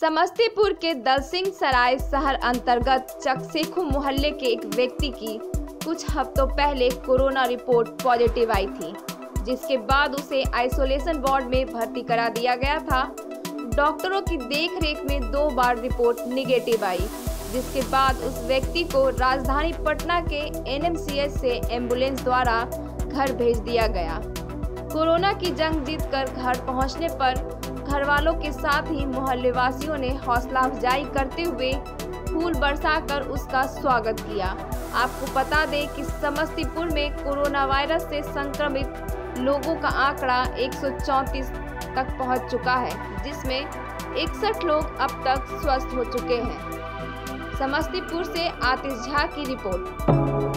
समस्तीपुर के दलसिंह सराय शहर अंतर्गत चकसेखू मोहल्ले के एक व्यक्ति की कुछ हफ्तों पहले कोरोना रिपोर्ट पॉजिटिव आई थी, जिसके बाद उसे आइसोलेशन वार्ड में भर्ती करा दिया गया था। डॉक्टरों की देखरेख में 2 बार रिपोर्ट निगेटिव आई, जिसके बाद उस व्यक्ति को राजधानी पटना के एनएमसीएच से एम्बुलेंस द्वारा घर भेज दिया गया। कोरोना की जंग जीतकर घर पहुंचने पर घर वालों के साथ ही मोहल्ले वासियों ने हौसला अफजाई करते हुए फूल बरसाकर उसका स्वागत किया। आपको बता दें कि समस्तीपुर में कोरोना वायरस से संक्रमित लोगों का आंकड़ा 134 तक पहुंच चुका है, जिसमें 61 लोग अब तक स्वस्थ हो चुके हैं। समस्तीपुर से आतिश झा की रिपोर्ट।